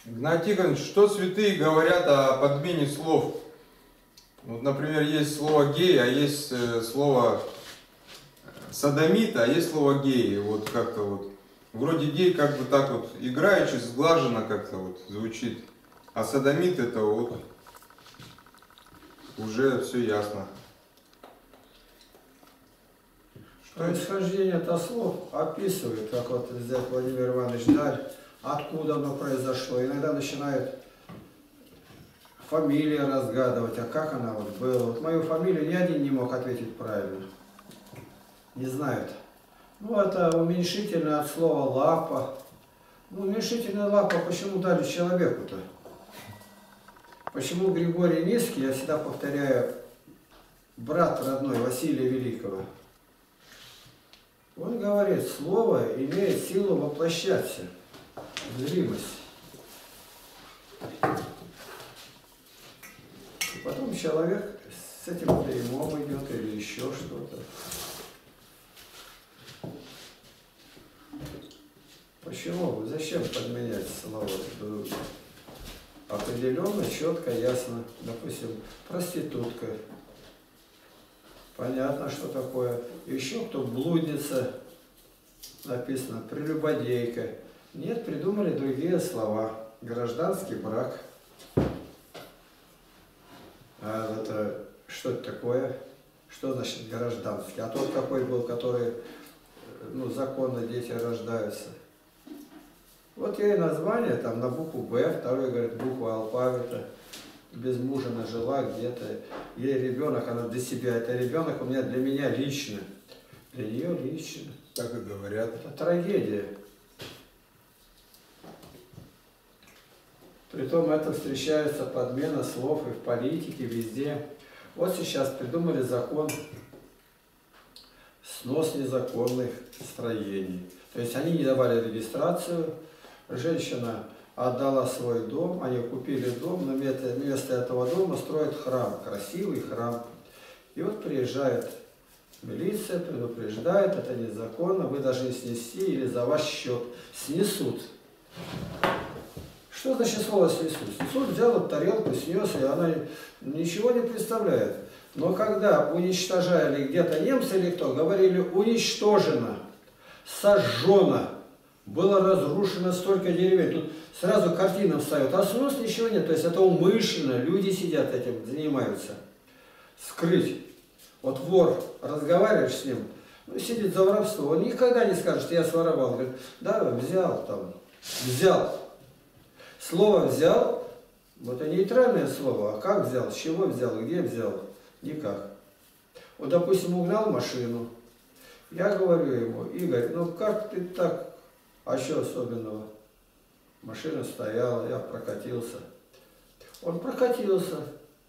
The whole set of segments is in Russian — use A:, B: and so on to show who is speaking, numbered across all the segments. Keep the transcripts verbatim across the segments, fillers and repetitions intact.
A: Игнатий Тихонович, что святые говорят о подмене слов? Вот, например, есть слово гей, а есть э, слово содомит, а есть слово гей. Вот как-то вот. Вроде гей как бы так вот играючи, сглаженно как-то вот звучит. А содомит это вот уже все ясно.
B: Происхождение это слов описывает, как вот взять Владимир Иванович Даль, откуда оно произошло. Иногда начинают фамилии разгадывать, а как она вот была. Вот мою фамилию ни один не мог ответить правильно. Не знают. Ну, это уменьшительное от слова лапа. Ну, уменьшительная лапа почему дали человеку-то? Почему Григорий Низкий, я всегда повторяю, брат родной Василия Великого, он говорит, слово имеет силу воплощаться в зримость. И потом человек с этим клеймом идет или еще что-то. Почему? Зачем подменять слова? Определенно, четко, ясно. Допустим, проститутка. Понятно, что такое. Еще кто блудница, написано, прелюбодейка. Нет, придумали другие слова. Гражданский брак. А это что это такое? Что значит гражданский? А тот какой был, который, ну, законно дети рождаются. Вот ей название, там на букву Б, второй говорит, буква алфавита. Без мужа нажила где-то. Ей ребенок, она для себя. Это ребенок у меня для меня лично. Для нее лично.
A: Так и говорят.
B: Это трагедия. Притом это встречается подмена слов и в политике, везде. Вот сейчас придумали закон снос незаконных строений. То есть они не давали регистрацию. Женщина отдала свой дом, они купили дом, но вместо этого дома строят храм, красивый храм. И вот приезжает милиция, предупреждает, это незаконно, вы должны снести или за ваш счет снесут. Что значит слово снесут? Снесут, взял эту тарелку, снес, и она ничего не представляет. Но когда уничтожали где-то немцы или кто, говорили уничтожено, сожжено. Было разрушено столько деревень. Тут сразу картина встает. А снос ничего нет. То есть это умышленно. Люди сидят этим, занимаются. Скрыть. Вот вор, разговариваешь с ним, ну, сидит за воровство. Он никогда не скажет, что я своровал. Говорит, да, взял там. Взял. Слово взял, вот это нейтральное слово. А как взял, с чего взял, где взял? Никак. Вот, допустим, угнал машину. Я говорю ему, Игорь, ну как ты так... А что особенного? Машина стояла, я прокатился. Он прокатился.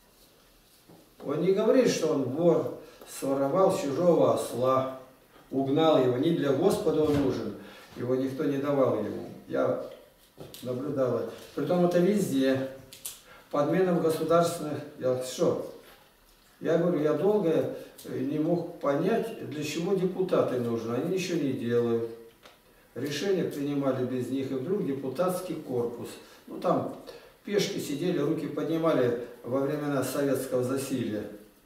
B: Он не говорит, что он вор, своровал чужого осла, угнал его. Не для Господа он нужен. Его никто не давал ему. Я наблюдал. Притом это везде. Подменам государственных. Я что? Я говорю, я долго не мог понять, для чего депутаты нужны. Они ничего не делают. Решения принимали без них, и вдруг депутатский корпус. Ну там пешки сидели, руки поднимали во времена советского засилья.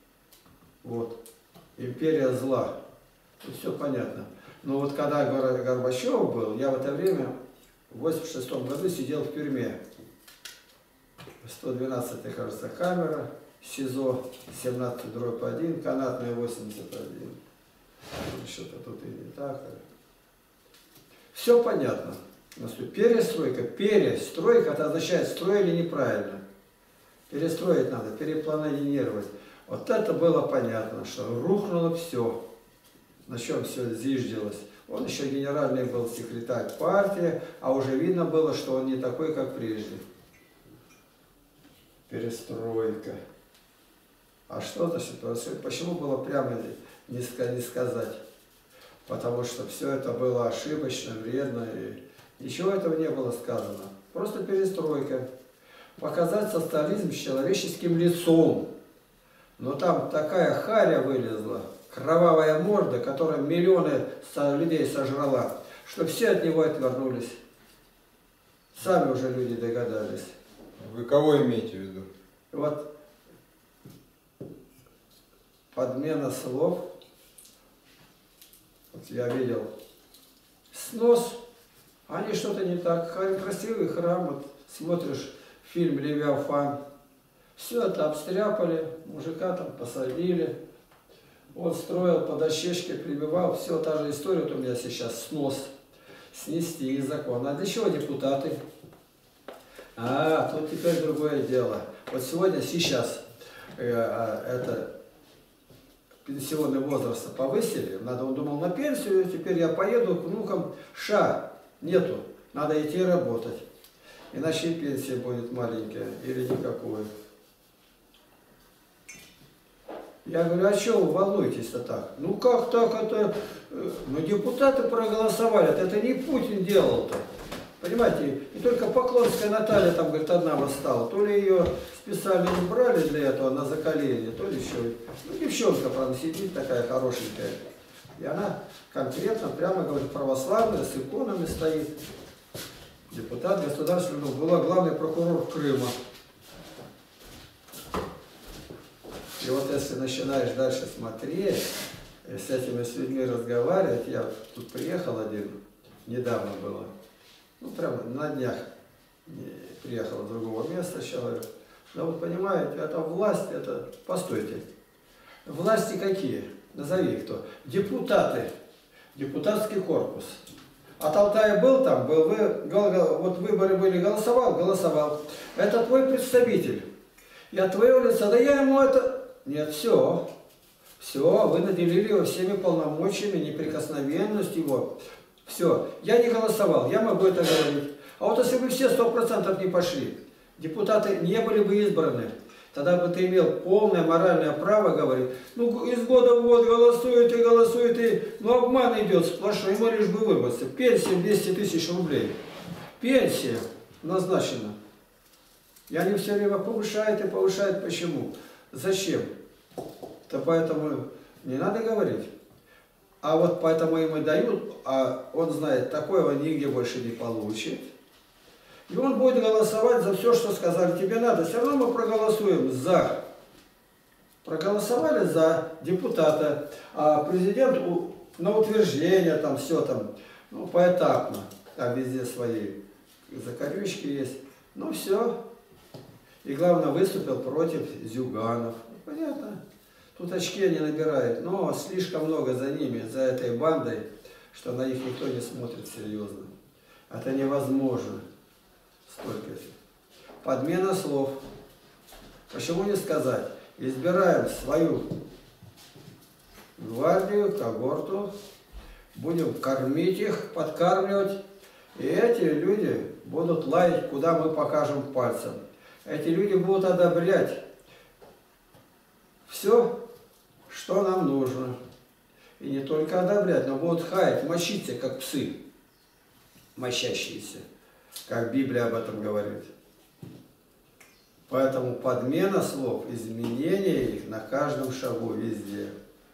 B: Вот. Империя зла. Тут все понятно. Но вот когда Горбачев был, я в это время в восемьдесят шестом году сидел в тюрьме. сто двенадцатая, кажется, камера, СИЗО семнадцать дробь один, канатная восемьдесят один. Что-то тут и не так. Все понятно. Перестройка, перестройка, это означает строили неправильно. Перестроить надо, перепланировать. Вот это было понятно, что рухнуло все. На чем все зиждилось. Он еще генеральный был секретарь партии, а уже видно было, что он не такой, как прежде. Перестройка. А что значит? Почему было прямо не сказать? Потому что все это было ошибочно, вредно, и ничего этого не было сказано. Просто перестройка. Показать социализм с человеческим лицом. Но там такая харя вылезла, кровавая морда, которая миллионы людей сожрала, что все от него отвернулись. Сами уже люди догадались.
A: Вы кого имеете в виду?
B: Вот подмена слов. Вот я видел снос, они что-то не так. Красивый храм, вот смотришь фильм «Левиафан», все это обстряпали, мужика там посадили, он строил по дощечке, прибивал, все, та же история, вот у меня сейчас снос, снести их закон. А для чего депутаты? А, тут теперь другое дело. Вот сегодня, сейчас, э, это пенсионный возраст повысили, надо, он думал, на пенсию, теперь я поеду к внукам, ша, нету, надо идти работать, иначе и пенсия будет маленькая или никакой. Я говорю, а что вы волнуетесь-то так? Ну как так это? Ну депутаты проголосовали, это не Путин делал-то. Понимаете, и только Поклонская Наталья там, говорит, одна восстала. То ли ее специально не брали для этого на закаление, то ли еще. Ну, девчонка, правда, сидит такая хорошенькая. И она конкретно, прямо говорит, православная, с иконами стоит. Депутат государственного, была главный прокурор Крыма. И вот если начинаешь дальше смотреть, с этими с людьми разговаривать, я тут приехал один, недавно было, ну прямо на днях приехал с другого места человек. Да вот понимаете, это власть, это, постойте, власти какие? Назови кто. Депутаты, депутатский корпус. От Алтая был там, был, вы, вот выборы были, голосовал, голосовал. Это твой представитель. Я твоего лица, да я ему это... Нет, все. Все, вы наделили его всеми полномочиями, неприкосновенность его. Все. Я не голосовал, я могу это говорить. А вот если бы все сто процентов не пошли, депутаты не были бы избраны, тогда бы ты имел полное моральное право говорить, ну из года в год голосуете, голосуете, ну обман идет сплошной, ему лишь бы выбраться. Пенсия двести тысяч рублей. Пенсия назначена. И они все время повышают и повышают. Почему? Зачем? То поэтому не надо говорить. А вот поэтому ему дают, а он знает, такого нигде больше не получит. И он будет голосовать за все, что сказали тебе надо. Все равно мы проголосуем за. Проголосовали за депутата. А президент на утверждение, там все там, ну поэтапно. Там везде свои закорючки есть. Ну все. И главное, выступил против Зюганов. Понятно. Тут очки они набирают, но слишком много за ними, за этой бандой, что на них никто не смотрит серьезно. Это невозможно. Столько. Подмена слов. Почему не сказать? Избираем свою гвардию, когорту, будем кормить их, подкармливать, и эти люди будут лаять, куда мы покажем пальцем. Эти люди будут одобрять все, что нам нужно. И не только одобрять, но будут хаять, мочиться, как псы, мочащиеся, как Библия об этом говорит. Поэтому подмена слов, изменение их на каждом шагу, везде.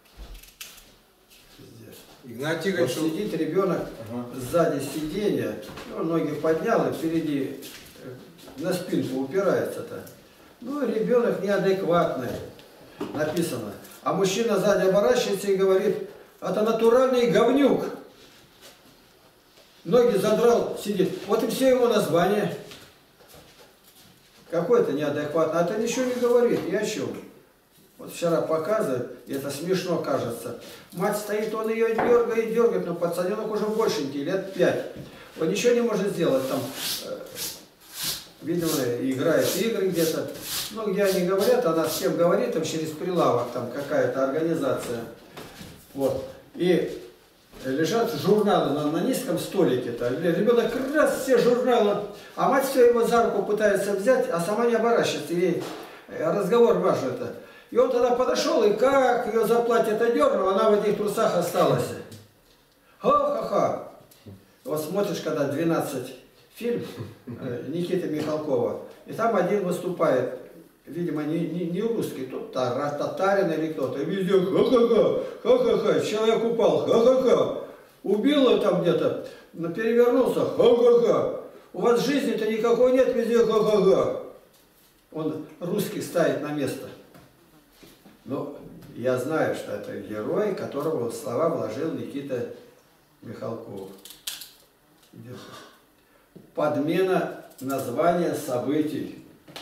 B: Везде.
A: Игнатий
B: Вот сидит ребенок, ага, сзади сиденья, он ноги поднял и впереди на спинку упирается-то. Ну, ребенок неадекватный, написано. А мужчина сзади оборачивается и говорит, это натуральный говнюк. Ноги задрал, сидит. Вот и все его название. Какой-то неадекватный. А это ничего не говорит. И о чем? Вот вчера показывают, и это смешно кажется. Мать стоит, он ее дергает, дергает, но пацаненок уже большенький, лет пять. Он ничего не может сделать там. Видимо, играет игры где-то. Ну, где они говорят, она с кем говорит, там через прилавок, там какая-то организация. Вот. И лежат журналы на, на низком столике-то. Ребенок раз все журналы, а мать все его за руку пытается взять, а сама не оборачивается. Ей разговор важный-то. И он тогда подошел, и как ее за платье-то дернул, она в этих трусах осталась. Ха-ха-ха. Вот смотришь, когда двенадцать фильм Никиты Михалкова, и там один выступает, видимо, не, не, не русский, тут татарин или кто-то, и везде ха-ха-ха, ха-ха-ха, человек упал, ха-ха-ха, убил его там где-то, перевернулся, ха-ха-ха, У вас жизни-то никакой нет, везде га-га-га. Он русских ставит на место. Но я знаю, что это герой, которого в слова вложил Никита Михалков. Подмена названия событий.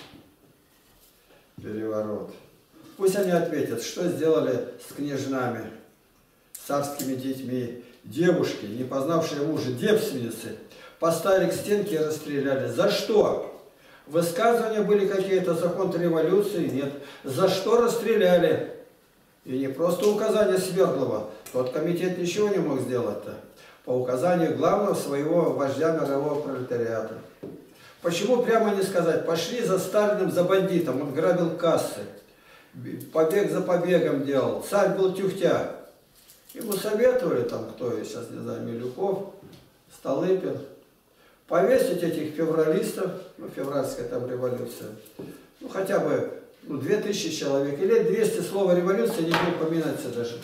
B: Переворот. Пусть они ответят, что сделали с княжнами, царскими детьми, девушки, не познавшие мужа, девственницы, поставили к стенке и расстреляли. За что? Высказывания были какие-то за контрреволюции? Нет. За что расстреляли? И не просто указание Свердлова. Тот комитет ничего не мог сделать-то. По указанию главного своего вождя мирового пролетариата. Почему прямо не сказать? Пошли за Сталиным, за бандитом. Он грабил кассы. Побег за побегом делал. Царь был тюхтя. Ему советовали, там кто, я сейчас не знаю, Милюков, Столыпин, повесить этих февралистов, ну, февральская там революция, ну, хотя бы ну, две тысячи человек, или двести слова революции не будет поминаться даже.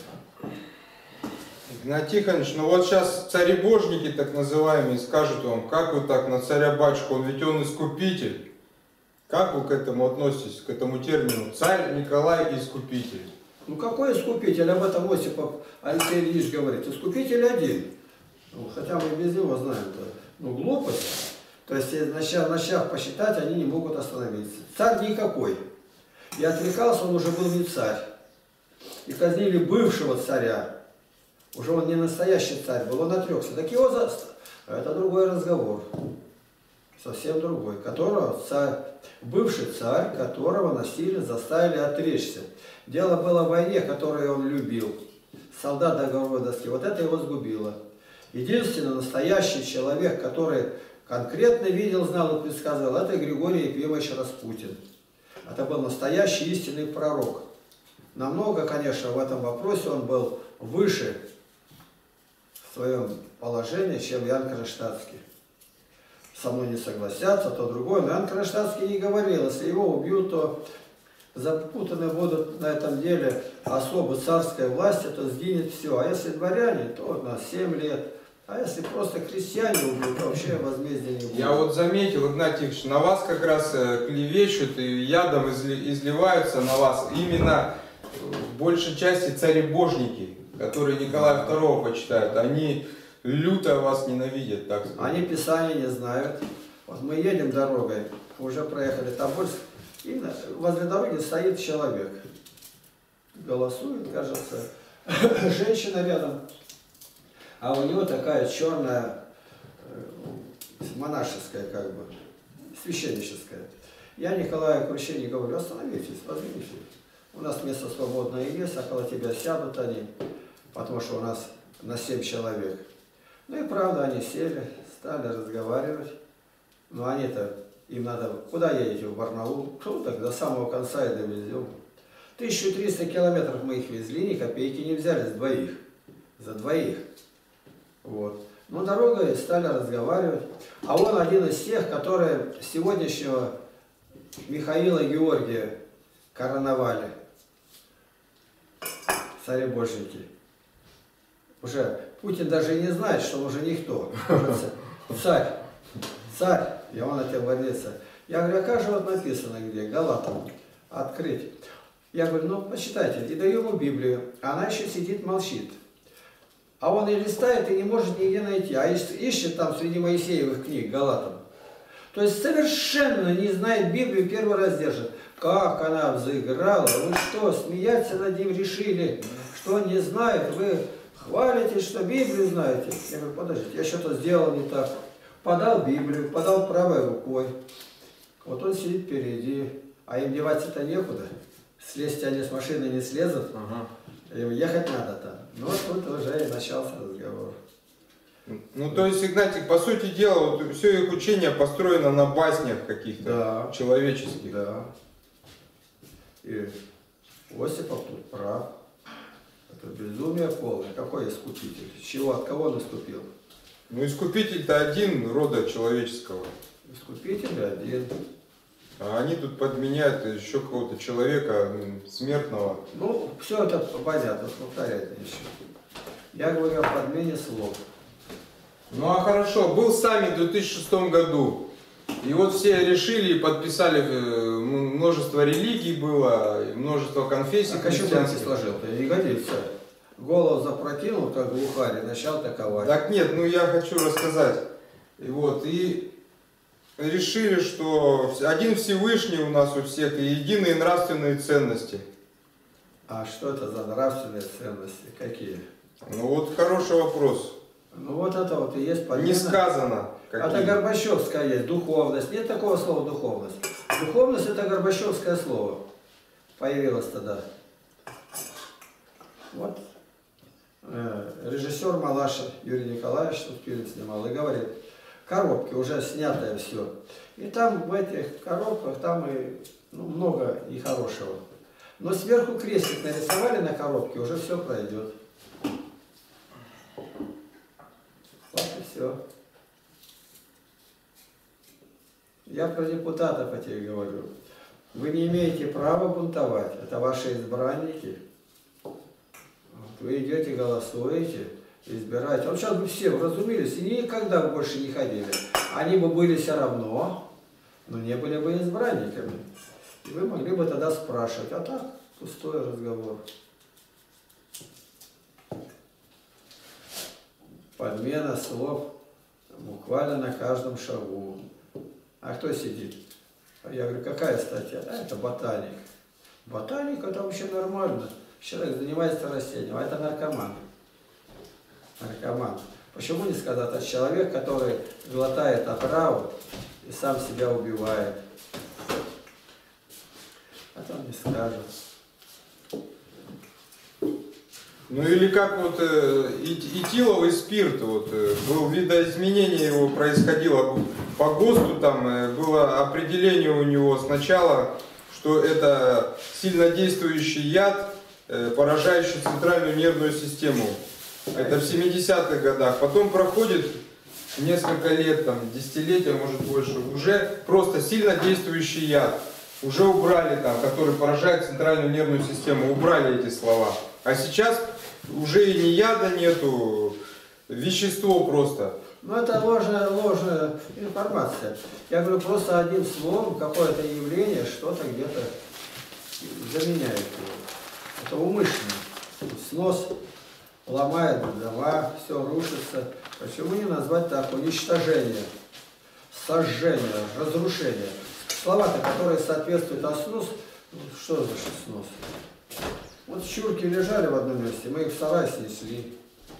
A: Игнатий Тихонович, ну вот сейчас царебожники так называемые скажут вам, как вы так на царя-батюшку, он ведь он искупитель. Как вы к этому относитесь, к этому термину? Царь Николай Искупитель.
B: Ну какой искупитель? Об этом Осипов Алексей Ильич говорит. Искупитель один. Ну, хотя мы без него знаем-то. Ну глупость. То есть, начав, начав посчитать, они не могут остановиться. Царь никакой. И отрекался, он уже был не царь. И казнили бывшего царя. Уже он не настоящий царь был, он отрекся. Так его за... Это другой разговор. Совсем другой. Которого царь... Бывший царь, которого насильно заставили отречься. Дело было в войне, которую он любил. Солдат до горовой доски. Вот это его сгубило. Единственный настоящий человек, который конкретно видел, знал и предсказывал, это Григорий Ефимович Распутин. Это был настоящий истинный пророк. Намного, конечно, в этом вопросе он был выше в своем положении, чем Ян Кронштадтский. Со мной не согласятся, то другое. Но Ян Кронштадтский не говорил, если его убьют, то запутаны будут на этом деле особо царской власти, то сгинет все. А если дворяне, то на семь лет. А если просто крестьяне убьют, то вообще возмездия не будет.
A: Я вот заметил, Игнатий Ильич, на вас как раз клевещут и ядом изливаются на вас именно в большей части царебожники, которые Николая второго почитают. Они люто вас ненавидят, так сказать.
B: Они Писания не знают. Вот мы едем дорогой, уже проехали Тобольск, и возле дороги стоит человек. Голосует, кажется, женщина рядом. А у него такая черная, монашеская, как бы, священническая. Я Николаю Крущине говорю, остановитесь, возьмите. У нас место свободное есть, около тебя сядут они, потому что у нас на семь человек. Ну и правда, они сели, стали разговаривать. Но они-то, им надо, куда едете, в Барнаул? Ну так, до самого конца и довезем. тысячу триста километров мы их везли, ни копейки не взяли с двоих. За двоих. Вот. Но дорогой стали разговаривать. А он один из тех, которые сегодняшнего Михаила Георгия короновали. Царебожники. Уже Путин даже и не знает, что он уже никто. Царь. Царь. И он этим гордится. Я говорю, а как же вот написано где? Галатам. Открыть. Я говорю, ну почитайте. И даю ему Библию. Она еще сидит, молчит. А он и листает, и не может нигде найти. А ищет там среди Моисеевых книг Галатам. То есть совершенно не знает Библию, первый раз держит. Как она взыграла. Вы что, смеяться над ним решили? Что не знает? Вы хвалитесь, что Библию знаете. Я говорю, подождите, я что-то сделал не так. Подал Библию, подал правой рукой. Вот он сидит впереди. А им деваться-то некуда. Слезть они с машины не слезут. Ага. Им ехать надо там. Ну вот тут уже и начался разговор.
A: Ну то есть, Игнатий, по сути дела, вот все их учение построено на баснях каких-то, да, человеческих.
B: Да. И Осипов тут прав. Это безумие полное. Какой искупитель? С чего, от кого наступил?
A: Ну искупитель-то один рода человеческого.
B: Искупитель один.
A: А они тут подменяют еще какого-то человека смертного.
B: Ну, все это понятно, повторять еще. Я говорю о подмене слов.
A: Ну а хорошо, был саммит в две тысячи шестом году. И вот все решили и подписали, множество религий было, множество конфессий.
B: А что ты сложил-то? Не годится. Голову запрокинул, как глухарь, и начал атаковать.
A: Так нет, ну я хочу рассказать. И вот, и решили, что один Всевышний у нас у всех и единые нравственные ценности.
B: А что это за нравственные ценности? Какие?
A: Ну вот хороший вопрос.
B: Ну вот это вот и есть подмена.
A: Не сказано. Какие?
B: Это Горбачевская есть, духовность. Нет такого слова духовность. Духовность это Горбачевское слово. Появилось тогда. Вот. Режиссер Малашин Юрий Николаевич тут фильм снимал и говорит, коробки уже снятое все. И там в этих коробках там и ну, много нехорошего. Но сверху крестик нарисовали на коробке, уже все пройдет. Вот и все. Я про депутатов этих говорю. Вы не имеете права бунтовать. Это ваши избранники. Вы идете, голосуете, избираете. Вот сейчас бы все вразумились и никогда бы больше не ходили. Они бы были все равно, но не были бы избранниками. И вы могли бы тогда спрашивать. А так, пустой разговор. Подмена слов буквально на каждом шагу. А кто сидит? Я говорю, какая статья? А это ботаник. Ботаник это вообще нормально. Человек занимается растением, а это наркоман. Наркоман. Почему не сказать? Это человек, который глотает отраву и сам себя убивает. А там не скажет.
A: Ну или как вот э, этиловый спирт, вот, э, был видоизменение его происходило по ГОСТу, там э, было определение у него сначала, что это сильнодействующий яд, э, поражающий центральную нервную систему. Это в семидесятых годах. Потом проходит несколько лет, там, десятилетия, может больше, уже просто сильнодействующий яд. Уже убрали там, который поражает центральную нервную систему, убрали эти слова. А сейчас уже и ни яда нету, вещество просто.
B: Ну это ложная, ложная информация. Я говорю, просто одним словом какое-то явление что-то где-то заменяет его. Это умышленно. Снос ломает дома, все рушится. Почему не назвать так? Уничтожение, сожжение, разрушение. Слова-то, которые соответствуют, а снос, что значит снос? Вот чурки лежали в одном месте, мы их в сарай снесли.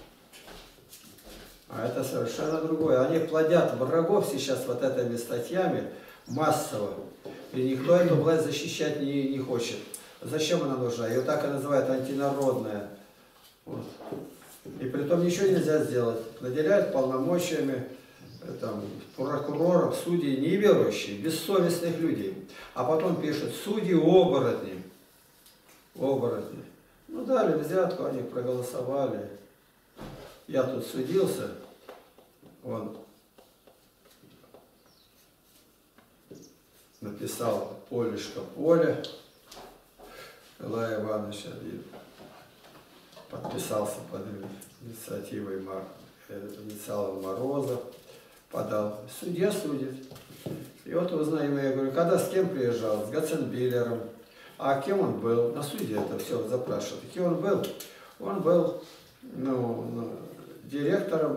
B: А это совершенно другое. Они плодят врагов сейчас вот этими статьями массово. И никто эту власть защищать не, не хочет. Зачем она нужна? Ее так и называют антинародная. Вот. И при том ничего нельзя сделать. Наделяют полномочиями там, прокуроров, судей неверующих, бессовестных людей. А потом пишут судьи оборотни. Оборотни. Ну дали взятку, они проголосовали. Я тут судился. Он написал Полюшка Поля. Илая Ивановича подписался под инициативой Мар... инициалом Морозов. Подал. Судья судит. И вот узнаем, я говорю, когда с кем приезжал? С Гаценбиллером. А кем он был? На суде это все запрашивают. Кем он был? Он был ну, ну, директором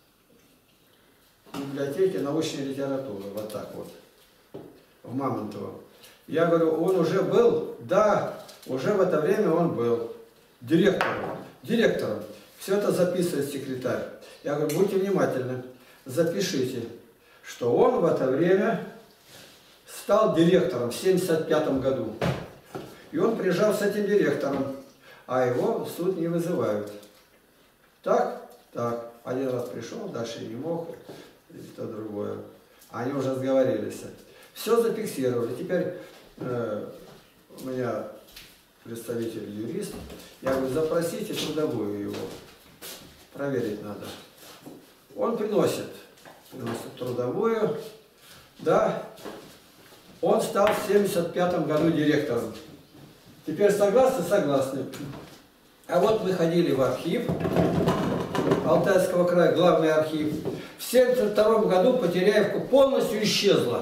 B: библиотеки научной литературы. Вот так вот. В Мамонтово. Я говорю, он уже был? Да, уже в это время он был. Директором. Директором. Все это записывает секретарь. Я говорю, будьте внимательны. Запишите, что он в это время стал директором в семьдесят пятом году. И он приезжал с этим директором, а его в суд не вызывают. Так? Так. Один раз пришел, дальше не мог, и то другое. Они уже сговорились. Все зафиксировали. Теперь э, у меня представитель юрист. Я говорю, запросите трудовую его. Проверить надо. Он приносит, приносит трудовую. Да, он стал в семьдесят пятом году директором. Теперь согласны? Согласны. А вот мы ходили в архив, Алтайского края, главный архив. В семьдесят втором году Потеряевка полностью исчезла.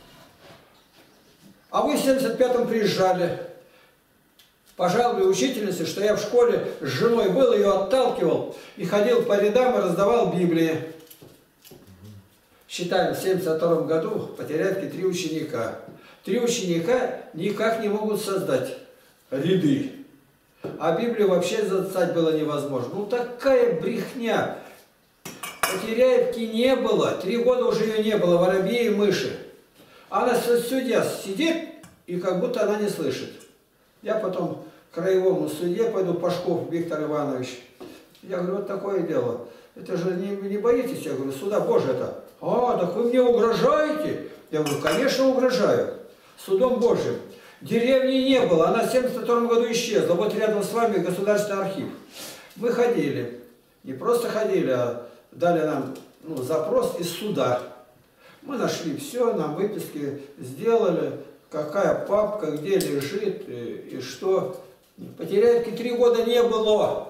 B: А вы в семьдесят пятом приезжали. Пожаловали учительнице, что я в школе с женой был, ее отталкивал и ходил по рядам и раздавал Библии. Считаем, в семьдесят втором году в Потеряевке три ученика. Три ученика никак не могут создать ряды. А Библию вообще застать было невозможно. Ну такая брехня. Потеряевки не было. Три года уже ее не было. Воробьи и мыши. Она судья сидит, и как будто она не слышит. Я потом к краевому судье пойду, Пашков Виктор Иванович. Я говорю, вот такое дело. Это же не, не боитесь? Я говорю, суда Божия это. А, так вы мне угрожаете? Я говорю, конечно угрожаю. Судом Божьим. Деревни не было, она в семьдесят втором году исчезла. Вот рядом с вами государственный архив. Мы ходили. Не просто ходили, а дали нам ну, запрос из суда. Мы нашли все, нам выписки сделали. Какая папка, где лежит и, и что. Потеряевки три года не было.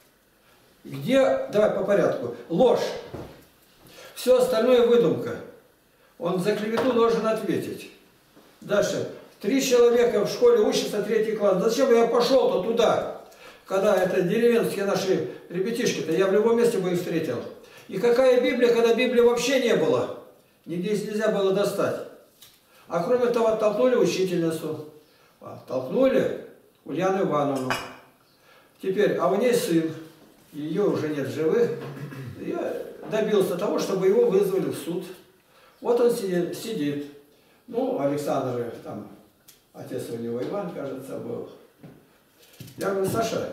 B: Где, давай по порядку, ложь. Все остальное выдумка. Он за клевету должен ответить. Дальше. Три человека в школе учатся, третий класс. Зачем я пошел-то туда? Когда это деревенские наши ребятишки-то, я в любом месте бы их встретил. И какая Библия, когда Библии вообще не было? Нигде нельзя было достать. А кроме того, оттолкнули учительницу. Оттолкнули Ульяну Ивановну. Теперь, а у ней сын. Ее уже нет в живых. Я добился того, чтобы его вызвали в суд. Вот он сидит. сидит. Ну, Александр, там, отец у него Иван, кажется, был. Я говорю, Саша,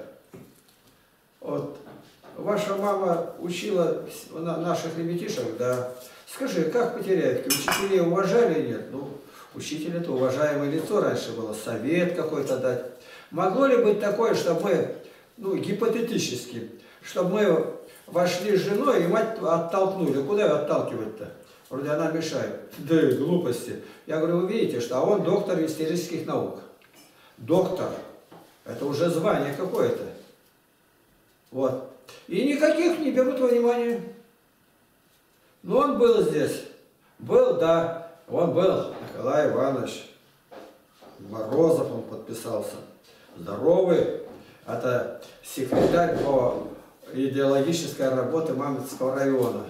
B: вот, ваша мама учила наших ребятишек, да. Скажи, как Потеряевки, учителей уважали или нет? Ну, учитель это уважаемое лицо раньше было, совет какой-то дать. Могло ли быть такое, чтобы мы, ну, гипотетически, чтобы мы вошли с женой и мать оттолкнули? Куда ее отталкивать-то? Вроде она мешает. Да и глупости. Я говорю, вы видите, что а он доктор исторических наук. Доктор. Это уже звание какое-то. Вот. И никаких не берут во внимание. Но он был здесь. Был, да. Он был. Николай Иванович Морозов, он подписался. Здоровый. Это секретарь по идеологической работе Мамлетского района.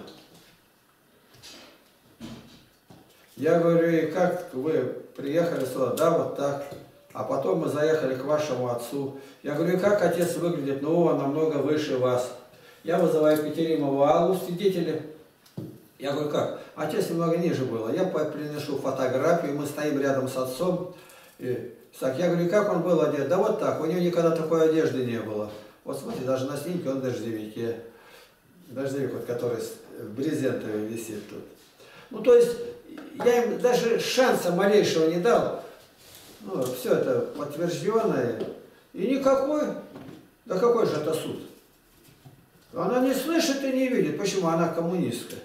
B: Я говорю, и как вы приехали сюда? Да, вот так. А потом мы заехали к вашему отцу. Я говорю, и как отец выглядит? Ну, он намного выше вас. Я вызываю Екатеринову Аллу, свидетеля. Я говорю, как? Отец немного ниже было. Я приношу фотографию, мы стоим рядом с отцом. И, так, я говорю, как он был одет? Да вот так, у него никогда такой одежды не было. Вот смотрите, даже на снимке он в дождевике. Дождевик, вот, который брезентовый висит тут. Ну, то есть, я им даже шанса малейшего не дал. Ну, все это подтвержденное. И никакой, да какой же это суд? Она не слышит и не видит. Почему? Она коммунистка.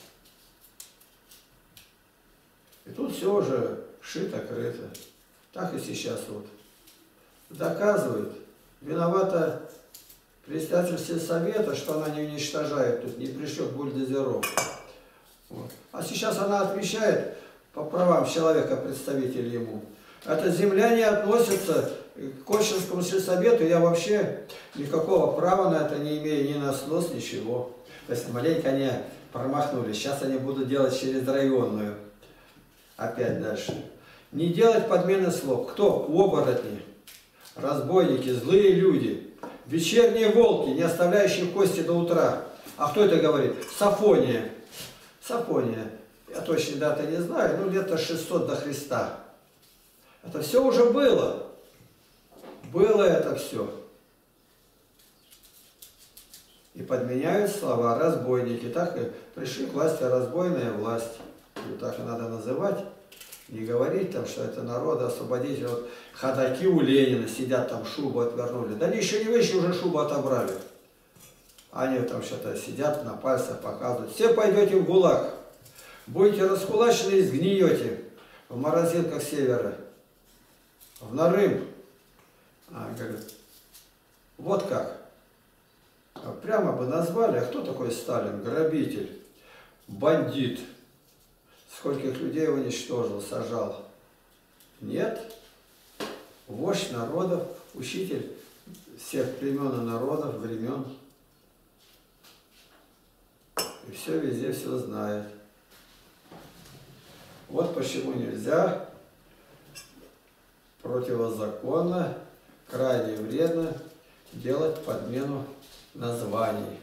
B: И тут все уже шито-крыто. Так и сейчас вот. Доказывают. Виновата председатель сельсовета, что она не уничтожает тут, не пришлет бульдозеров. Вот. А сейчас она отвечает по правам человека, представитель ему. Эта земля не относится к Кощинскому сельсовету, я вообще никакого права на это не имею, ни на снос, ничего. То есть маленько они промахнулись, сейчас они будут делать через районную. Опять дальше. Не делать подмены слов. Кто? Оборотни, разбойники, злые люди, вечерние волки, не оставляющие кости до утра. А кто это говорит? Сафония. Сафония. Я точно даты не знаю, ну лето шестьсот до Христа. Это все уже было. Было это все. И подменяют слова разбойники. Так и пришли к власти разбойная власть. И так и надо называть. Не говорить там, что это народоосвободитель. Вот ходаки у Ленина сидят там, шубу отвернули. Да они еще не вышли, уже шубу отобрали. Они там что-то сидят, на пальцах показывают. Все пойдете в ГУЛАГ. Будете раскулачены и сгниете в морозилках севера. В Нарым. А, говорит, вот как. прямо бы назвали, а кто такой Сталин? Грабитель, бандит. Скольких людей уничтожил, сажал. Нет. Вождь народов, учитель всех племен и народов, времен. И все везде все знает. Вот почему нельзя, противозаконно, крайне вредно делать подмену названий.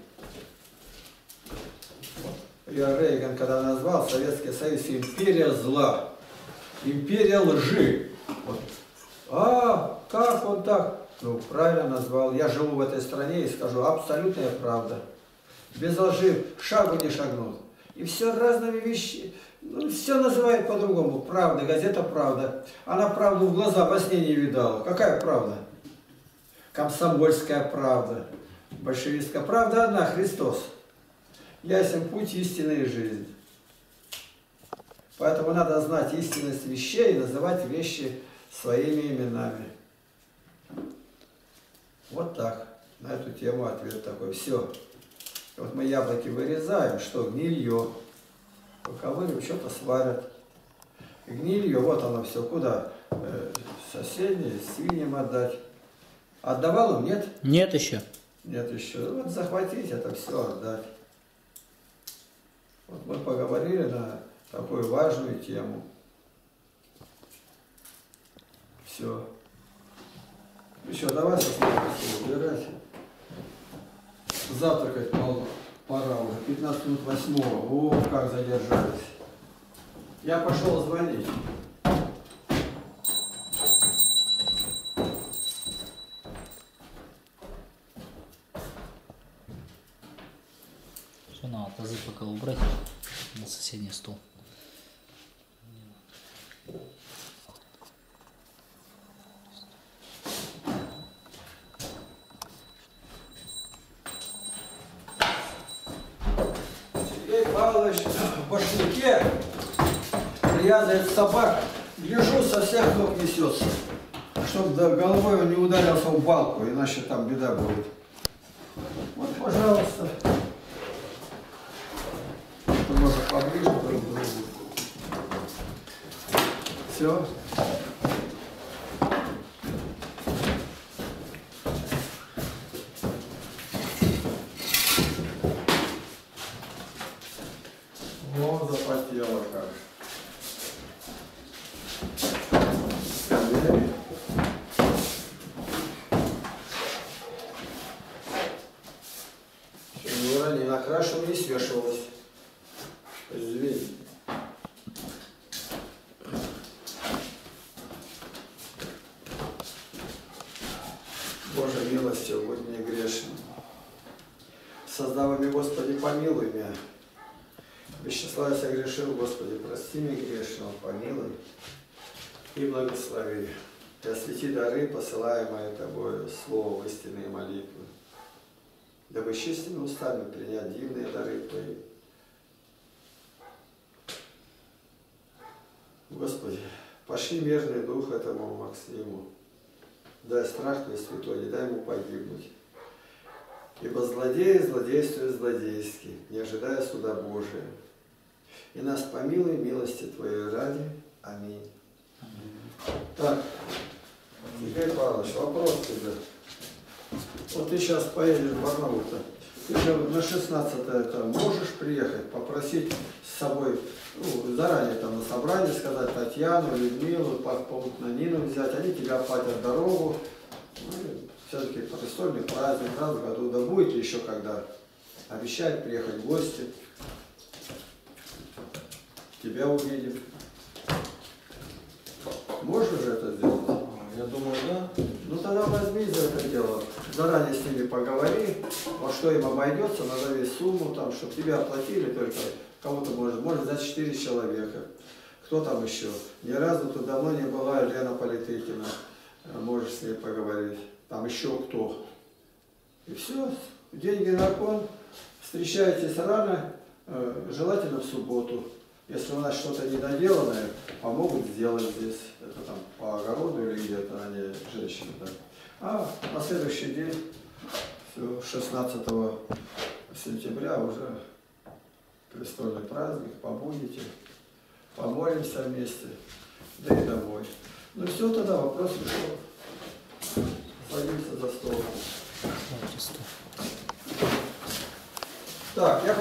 B: Я Рейган, когда назвал Советский Союз империя зла, империя лжи. Вот. А, как он так? Ну, правильно назвал. Я живу в этой стране и скажу, абсолютная правда. Без лжи шагу не шагнут. И все разными вещами. Ну, все называют по-другому. Правда, газета «Правда». Она правду в глаза во сне не видала. Какая правда? Комсомольская правда. Большевистская правда одна, Христос. Ясен путь, истина и жизнь. Поэтому надо знать истинность вещей и называть вещи своими именами. Вот так. На эту тему ответ такой. Все. Вот мы яблоки вырезаем, что гнилье. Поковырим, что-то сварят. Гнилье, вот оно все. Куда? Э, соседние, свиньям отдать. Отдавал им? Нет?
C: Нет еще.
B: Нет еще. Вот захватить это все, отдать. Вот мы поговорили на такую важную тему. Все. Еще давай со убирать. Завтракать пора уже. пятнадцать минут восьмого. О, как задержались. Я пошел звонить.
C: Все, надо тазы пока убрать на соседний стол.
B: Сергей Павлович в башняке привязывает собак. Гляжу, со всех ног несется. Чтобы головой он не ударился в балку, иначе там беда будет. Вот, пожалуйста. Можно поближе друг к другу. Все. Вот запотело как. Не накрашено, не свешивалось. Зверь. Боже милостью, будь мне грешным. Создавами, Господи, помилуй меня. Без числа я согрешил, Господи, прости меня грешного, помилуй и благослови. И освети дары, посылаемые Тобою, слово в истинные молитвы. Дабы с чистыми устами принять дивные дары Твои. Господи, пошли мирный дух этому Максиму. Дай страх Твой святой, не дай ему погибнуть. Ибо злодеи злодействуют злодейски, не ожидая суда Божия. И нас помилуй милости Твоей ради. Аминь. Аминь. Так, Сергей Павлович, вопрос тебе. Вот ты сейчас поедешь в Барнаул-то. Ты же на шестнадцатое это можешь приехать, попросить с собой, ну, заранее там на собрание сказать Татьяну, Людмилу, попутно Нину взять, они тебя оплатят дорогу. Ну, все-таки престольный праздник, раз в году, да будет ли еще когда. Обещать приехать в гости. Тебя увидим. Можешь же это сделать?
A: Я думаю, да.
B: Ну тогда возьми за это дело. Заранее с ними поговори, во что им обойдется, назови сумму, там, чтобы тебе оплатили только кого-то может, может за четыре человека. Кто там еще? Ни разу тут давно не была Лена Политыкина. Можешь с ней поговорить. Там еще кто. И все. Деньги на кон. Встречайтесь рано, желательно в субботу. Если у нас что-то недоделанное, помогут сделать здесь. Это там по огороду или где-то, они женщины. Да. А на следующий день Все, шестнадцатого сентября уже престольный праздник, побудете, помолимся вместе, да и домой. Ну все, тогда вопрос решен. Садимся за стол. Так, я